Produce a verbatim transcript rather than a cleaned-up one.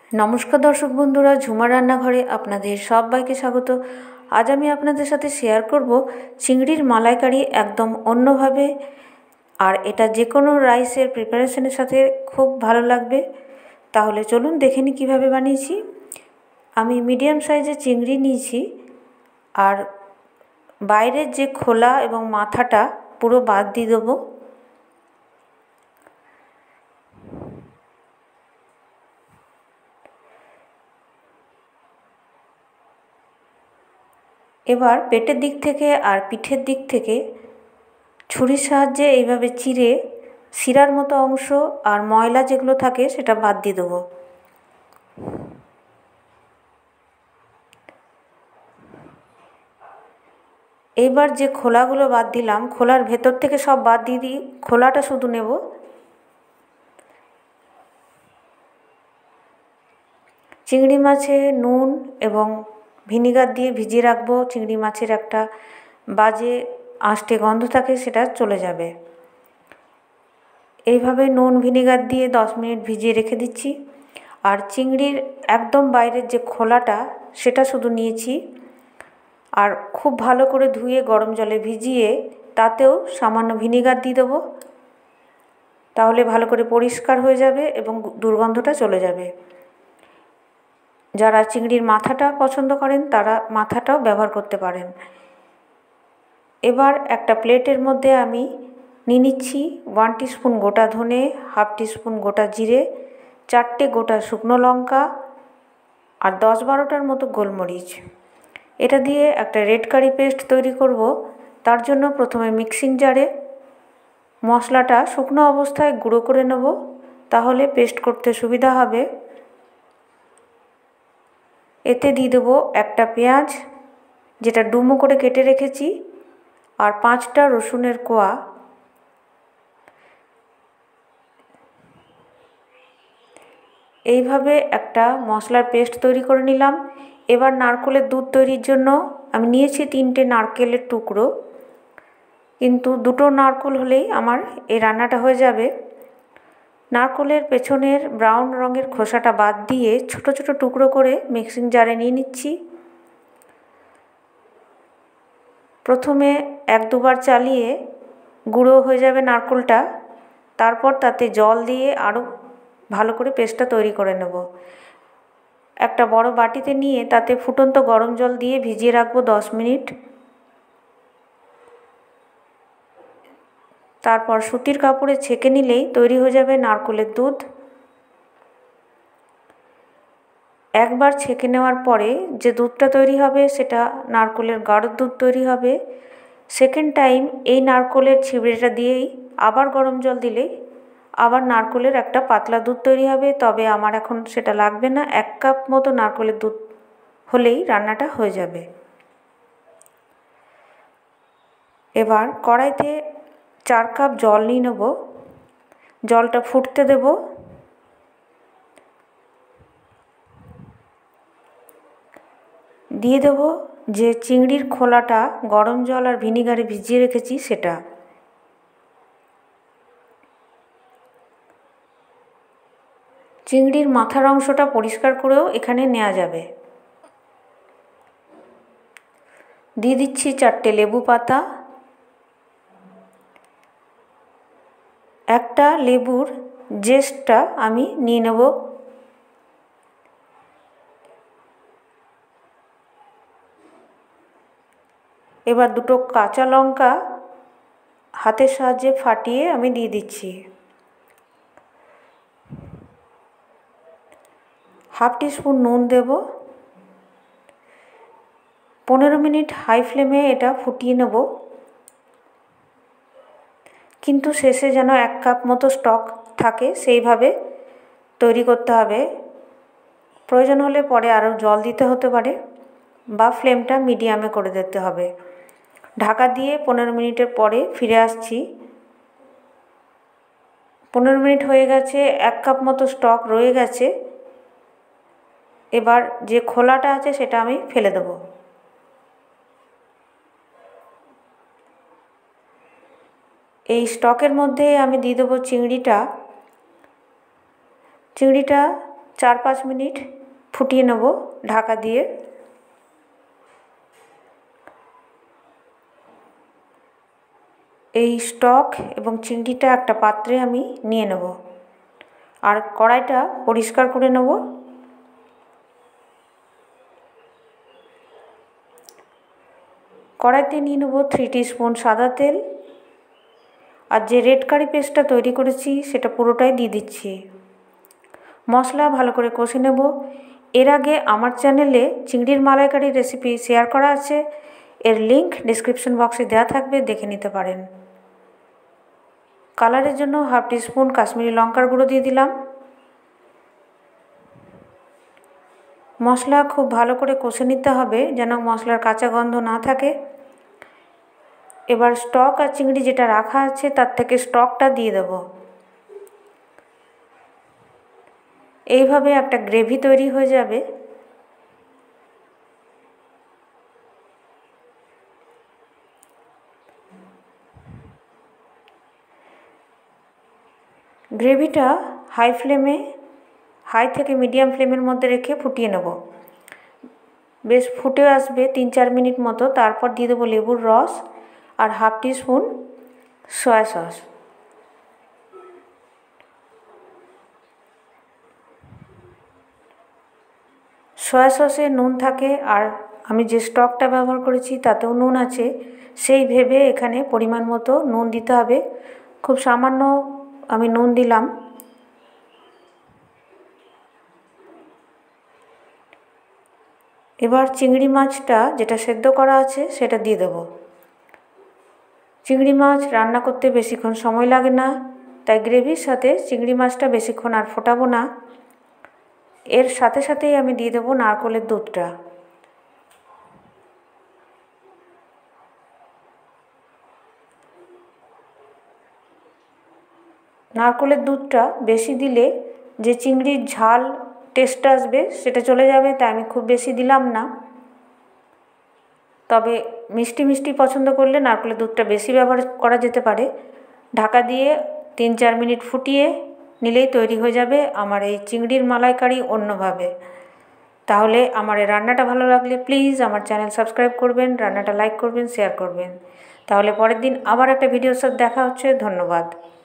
নমস্কার দর্শক বন্ধুরা, ঝুমার রান্নাঘরে আপনাদের সবাইকে স্বাগত। আজ আমি আপনাদের সাথে শেয়ার করব চিংড়ির মালাইকারি একদম অন্যভাবে, আর এটা যে কোনো রাইসের প্রিপারেশনের সাথে খুব ভালো লাগবে। তাহলে চলুন দেখে নিই কীভাবে বানিয়েছি। আমি মিডিয়াম সাইজের চিংড়ি নিয়েছি, আর বাইরের যে খোলা এবং মাথাটা পুরো বাদ দিয়ে দেবো। এবার পেটের দিক থেকে আর পিঠের দিক থেকে ছুরির সাহায্যে এইভাবে চিরে শিরার মতো অংশ আর ময়লা যেগুলো থাকে সেটা বাদ দিয়ে দেবো। এইবার যে খোলাগুলো বাদ দিলাম, খোলার ভেতর থেকে সব বাদ দিয়ে দিই, খোলাটা শুধু নেব। চিংড়ি মাছে নুন এবং ভিনিগার দিয়ে ভিজিয়ে রাখবো। চিংড়ি মাছের একটা বাজে আষ্টে গন্ধ থাকে, সেটা চলে যাবে। এইভাবে নুন ভিনিগার দিয়ে দশ মিনিট ভিজিয়ে রেখে দিচ্ছি। আর চিংড়ির একদম বাইরের যে খোলাটা সেটা শুধু নিয়েছি, আর খুব ভালো করে ধুয়ে গরম জলে ভিজিয়ে তাতেও সামান্য ভিনিগার দিয়ে দেবো। তাহলে ভালো করে পরিষ্কার হয়ে যাবে এবং দুর্গন্ধটা চলে যাবে। যারা চিংড়ির মাথাটা পছন্দ করেন তারা মাথাটাও ব্যবহার করতে পারেন। এবার একটা প্লেটের মধ্যে আমি নিয়ে নিচ্ছি ওয়ান টিস্পুন গোটা ধনে, হাফ টিস্পুন গোটা জিরে, চারটে গোটা শুকনো লঙ্কা আর দশ বারোটার মতো গোলমরিচ। এটা দিয়ে একটা রেড কারি পেস্ট তৈরি করব। তার জন্য প্রথমে মিক্সিং জারে মশলাটা শুকনো অবস্থায় গুঁড়ো করে নেব, তাহলে পেস্ট করতে সুবিধা হবে। এতে দিয়ে দেবো একটা পেঁয়াজ যেটা ডুমো করে কেটে রেখেছি, আর পাঁচটা রসুনের কোয়া। এইভাবে একটা মশলার পেস্ট তৈরি করে নিলাম। এবার নারকেলের দুধ তৈরির জন্য আমি নিয়েছি তিনটে নারকেলের টুকরো, কিন্তু দুটো নারকেল হলেই আমার এই রান্নাটা হয়ে যাবে। নারকেলের পেছনের ব্রাউন রঙের খোসাটা বাদ দিয়ে ছোট ছোট টুকরো করে মিক্সিং জারে নিয়ে নিচ্ছি। প্রথমে এক দুবার চালিয়ে গুঁড়ো হয়ে যাবে নারকেলটা, তারপর তাতে জল দিয়ে আরও ভালো করে পেস্টটা তৈরি করে নেব। একটা বড় বাটিতে নিয়ে তাতে ফুটন্ত গরম জল দিয়ে ভিজিয়ে রাখবো দশ মিনিট। তারপর সুতির কাপড়ে ছেঁকে নিলেই তৈরি হয়ে যাবে নারকেলের দুধ। একবার ছেঁকে নেওয়ার পরে যে দুধটা তৈরি হবে সেটা নারকেলের গাঢ় দুধ তৈরি হবে। সেকেন্ড টাইম এই নারকেলের ছিবড়েটা দিয়েই আবার গরম জল দিলেই আবার নারকেলের একটা পাতলা দুধ তৈরি হবে। তবে আমার এখন সেটা লাগবে না, এক কাপ মতো নারকেলের দুধ হলেই রান্নাটা হয়ে যাবে। এবার কড়াইতে চার কাপ জল নিয়ে নেব, জলটা ফুটতে দেব। দিয়ে দেব যে চিংড়ির খোলাটা গরম জল আর ভিনিগারে ভিজিয়ে রেখেছি সেটা। চিংড়ির মাথার অংশটা পরিষ্কার করেও এখানে নেওয়া যাবে। দিয়ে দিচ্ছি চারটে লেবু পাতা। একটা লেবুর জেস্টটা আমি নিয়ে নেব। এবার দুটো কাঁচা লঙ্কা হাতের সাহায্যে ফাটিয়ে আমি দিয়ে দিচ্ছি। হাফ টিস্পুন নুন দেব। পনেরো মিনিট হাই ফ্লেমে এটা ফুটিয়ে নেব, কিন্তু শেষে যেন এক কাপ মতো স্টক থাকে সেইভাবে তৈরি করতে হবে। প্রয়োজন হলে পরে আরও জল দিতে হতে পারে, বা ফ্লেমটা মিডিয়ামে করে দিতে হবে। ঢাকা দিয়ে পনেরো মিনিটের পরে ফিরে আসছি। পনেরো মিনিট হয়ে গেছে, এক কাপ মতো স্টক রয়ে গেছে। এবার যে খোলাটা আছে সেটা আমি ফেলে দেব। এই স্টকের মধ্যে আমি দিয়ে দেবো চিংড়িটা। চিংড়িটা চার পাঁচ মিনিট ফুটিয়ে নেব ঢাকা দিয়ে। এই স্টক এবং চিংড়িটা একটা পাত্রে আমি নিয়ে নেব আর কড়াইটা পরিষ্কার করে নেব। কড়াইতে নিয়ে নেব থ্রি টিস্পুন সাদা তেল আর যে রেড কারি পেস্টটা তৈরি করেছি সেটা পুরোটাই দিয়ে দিচ্ছি। মশলা ভালো করে কষে নেব। এর আগে আমার চ্যানেলে চিংড়ির মালাইকারি রেসিপি শেয়ার করা আছে, এর লিংক ডেসক্রিপশন বক্সে দেওয়া থাকবে, দেখে নিতে পারেন। কালারের জন্য হাফ টিস্পুন কাশ্মীরি লঙ্কার গুঁড়ো দিয়ে দিলাম। মশলা খুব ভালো করে কষে নিতে হবে যেন মশলার কাঁচা গন্ধ না থাকে। এবার স্টক আর চিংড়ি যেটা রাখা আছে তার থেকে স্টকটা দিয়ে দেব। এইভাবে একটা গ্রেভি তৈরি হয়ে যাবে। গ্রেভিটা হাই ফ্লেমে হাই থেকে মিডিয়াম ফ্লেমের মধ্যে রেখে ফুটিয়ে নেব। বেশ ফুটে আসবে তিন চার মিনিট মতো, তারপর দিয়ে দেবো লেবুর রস আর half teaspoon soya sauce. Soya সসে নুন থাকে আর আমি যে স্টকটা ব্যবহার করেছি তাতেও নুন আছে, সেই ভেবে এখানে পরিমাণ মতো নুন দিতে হবে। খুব সামান্য আমি নুন দিলাম। এবার চিংড়ি মাছটা যেটা সেদ্ধ করা আছে সেটা দিয়ে দেব। চিংড়ি মাছ রান্না করতে বেশিক্ষণ সময় লাগে না, তাই গ্রেভির সাথে চিংড়ি মাছটা বেশিক্ষণ আর ফোটাবো না। এর সাথে সাথেই আমি দিয়ে দেবো নারকেলের দুধটা। নারকেলের দুধটা বেশি দিলে যে চিংড়ির ঝাল টেস্টটা আসবে সেটা চলে যাবে, তাই আমি খুব বেশি দিলাম না। তবে মিষ্টি মিষ্টি পছন্দ করলে নারকেলের দুধটা বেশি ব্যবহার করা যেতে পারে। ঢাকা দিয়ে তিন চার মিনিট ফুটিয়ে নিলেই তৈরি হয়ে যাবে আমার এই চিংড়ির মালাইকারি অন্যভাবে। তাহলে আমার এই রান্নাটা ভালো লাগলে প্লিজ আমার চ্যানেল সাবস্ক্রাইব করবেন, রান্নাটা লাইক করবেন, শেয়ার করবেন। তাহলে পরের দিন আবার একটা ভিডিওর সাথে দেখা হচ্ছে। ধন্যবাদ।